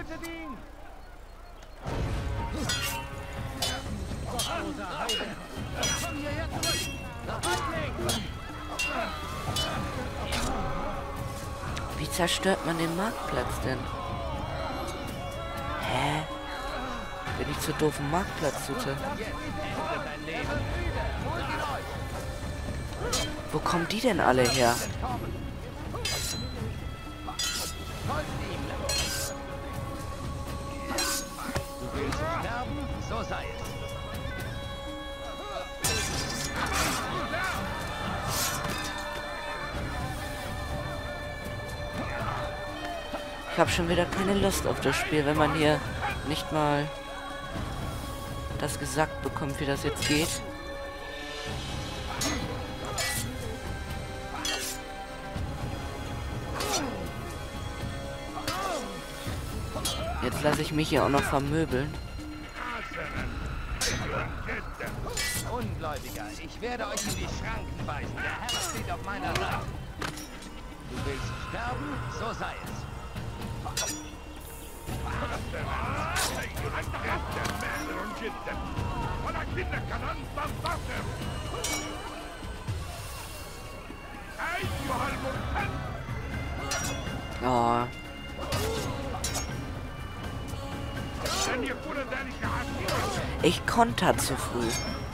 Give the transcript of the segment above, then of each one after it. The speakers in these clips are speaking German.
Wie zerstört man den Marktplatz denn? Hä? Bin ich zu doof, einen Marktplatz zu tun? Wo kommen die denn alle her? Du willst sterben? So sei es. Ich habe schon wieder keine Lust auf das Spiel, wenn man hier nicht mal das gesagt bekommt, wie das jetzt geht. Jetzt lasse ich mich hier auch noch vermöbeln. Ungläubiger, ich werde euch in die Schranken weisen. Der Herr steht auf meiner Seite. Du willst sterben? So sei es. Oh. Ich konter zu früh.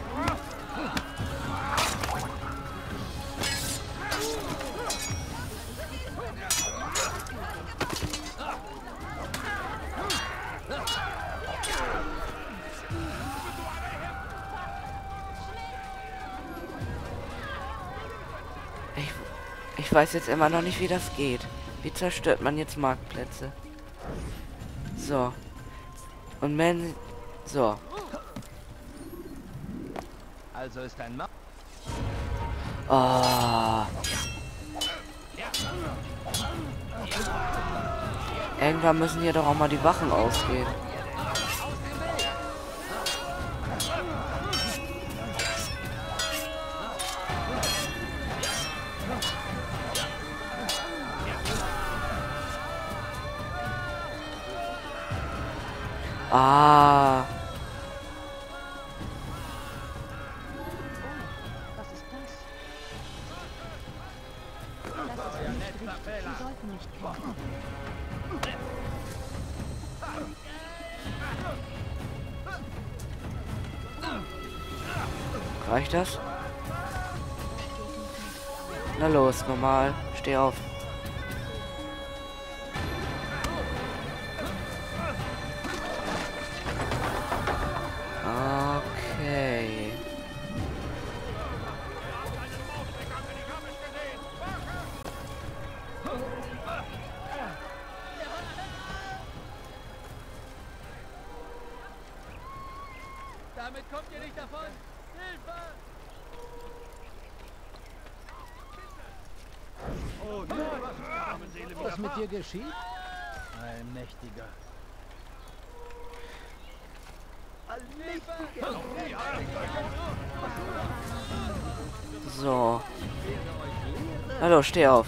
Ich weiß jetzt immer noch nicht, wie das geht. Wie zerstört man jetzt Marktplätze? So. Und wenn... So. Also ist ein Mann. Oh. Irgendwann müssen hier doch auch mal die Wachen ausgehen. Ah. Was ist das? Das ist nicht richtig. Sie sollten nicht kämpfen. Reicht das? Na los, normal. Steh auf. Okay. Damit kommt ihr nicht davon. Hilfe! Oh nein, Was mit dir geschieht? Ein Mächtiger. So. Hallo, steh auf.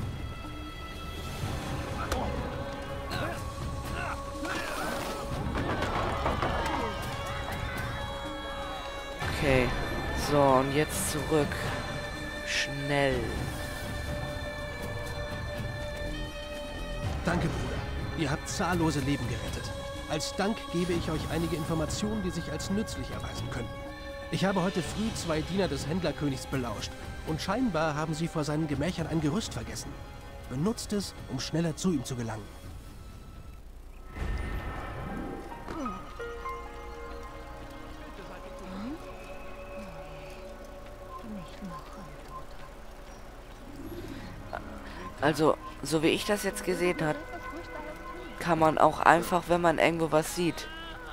Okay. So, und jetzt zurück. Schnell. Danke, Bruder. Ihr habt zahllose Leben gerettet. Als Dank gebe ich euch einige Informationen, die sich als nützlich erweisen könnten. Ich habe heute früh 2 Diener des Händlerkönigs belauscht und scheinbar haben sie vor seinen Gemächern ein Gerüst vergessen. Benutzt es, um schneller zu ihm zu gelangen. Also, so wie ich das jetzt gesehen habe, kann man auch einfach, wenn man irgendwo was sieht,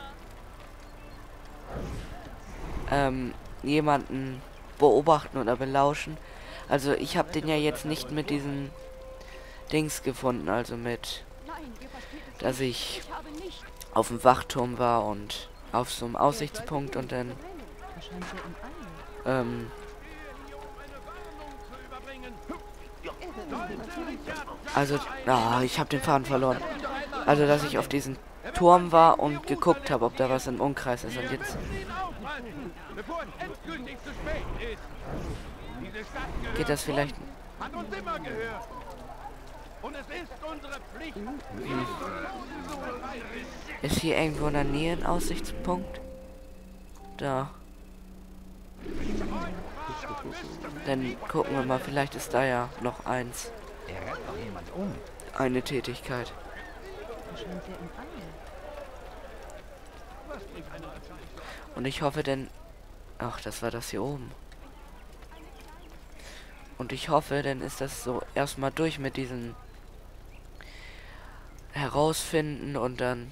jemanden beobachten oder belauschen. Also ich habe den ja jetzt nicht mit diesen Dings gefunden, also mit, dass ich auf dem Wachturm war und auf so einem Aussichtspunkt und dann also, ich habe den Faden verloren. Also, dass ich auf diesen Turm war und geguckt habe, ob da was im Umkreis ist. Und jetzt Bevor es endgültig zu spät ist. Diese Stadt gehört geht das vielleicht... uns, hat uns immer gehört. Und es ist unsere Pflicht. Ist hier irgendwo in der Nähe ein Aussichtspunkt? Da. Dann gucken wir mal, vielleicht ist da ja noch eins. Er rennt doch jemand um. Eine Tätigkeit. Scheint sehr im Eile. Und ich hoffe denn... Ach, das war das hier oben. Und ich hoffe, dann ist das so erstmal durch mit diesen herausfinden und dann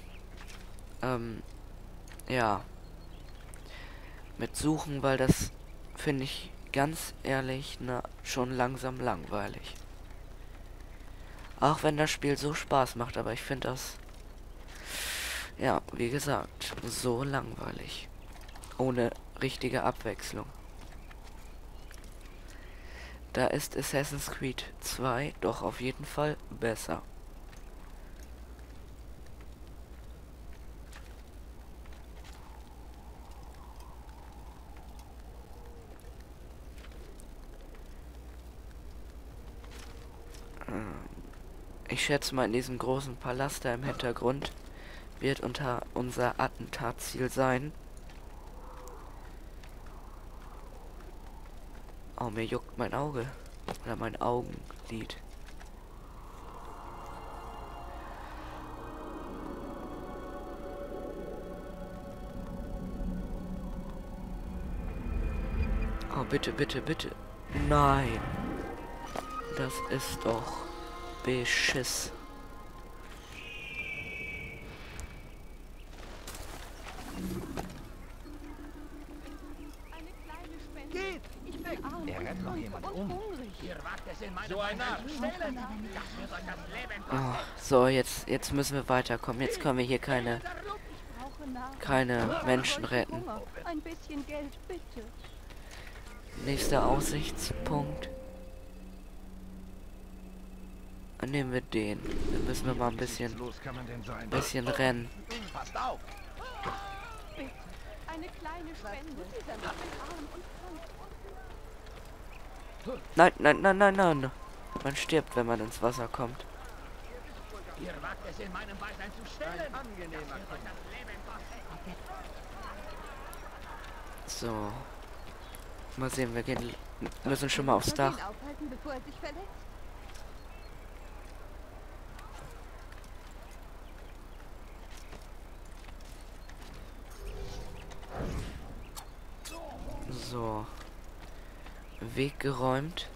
ja, mit suchen, weil das finde ich ganz ehrlich schon langsam langweilig. Auch wenn das Spiel so Spaß macht, aber ich finde das, ja, wie gesagt, so langweilig. Ohne richtige Abwechslung. Da ist Assassin's Creed 2 doch auf jeden Fall besser. Ich schätze mal, in diesem großen Palast da im Hintergrund wird unser Attentatziel sein. Oh, mir juckt mein Auge. Oder mein Augenlid. Oh, bitte, bitte, bitte. Nein. Das ist doch Beschiss. Geht! Ich bin arm. Er rennt noch jemand um. Ihr wagt es in meine so ein Stellen. Das wird euch das Leben kosten. Oh, so, jetzt müssen wir weiterkommen. Jetzt können wir hier keine Menschen retten. Ein bisschen Geld, bitte. Nächster Aussichtspunkt. Dann nehmen wir den. Dann müssen wir mal ein bisschen rennen. Passt auf! Bitte. Eine kleine Spende. Dieser Mann ist arm und krank. Nein, nein, nein, nein, nein. Man stirbt, wenn man ins Wasser kommt. Ihr wagt es in meinem Beisein zu stellen. Angenehmer So. Mal sehen, wir müssen schon mal aufs Dach. Aufhalten, bevor er sich verletzt. So. Weg geräumt.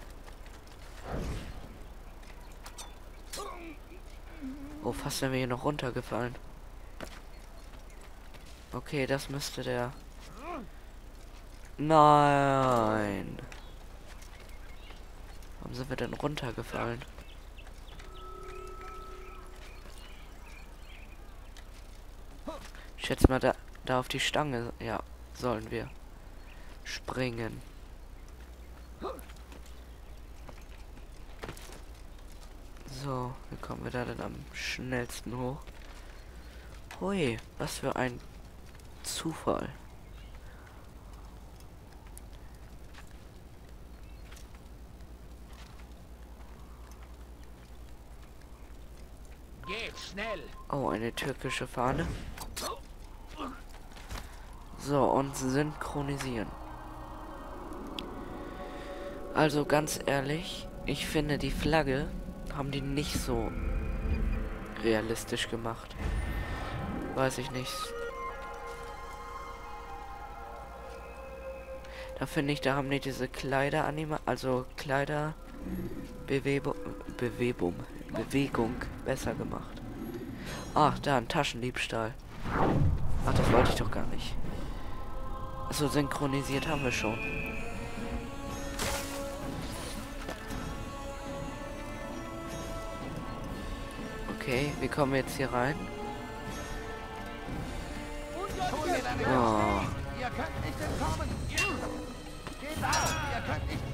Oh, fast wären wir hier noch runtergefallen. Okay, das müsste der... Nein. Warum sind wir denn runtergefallen? Ich schätze mal, da auf die Stange, ja, sollen wir springen. So, wie kommen wir da denn am schnellsten hoch? Hui, was für ein Zufall. Geht schnell! Oh, eine türkische Fahne. So, und synchronisieren. Also ganz ehrlich, ich finde die Flagge haben die nicht so realistisch gemacht. Weiß ich nicht. Da finde ich, da haben die diese Bewegung besser gemacht. Ach, da ein Taschendiebstahl. Ach, das wollte ich doch gar nicht. Also synchronisiert haben wir schon. Okay, wie kommen wir jetzt hier rein? Oh. Ihr könnt nicht entkommen! Geht auf! Ihr könnt nicht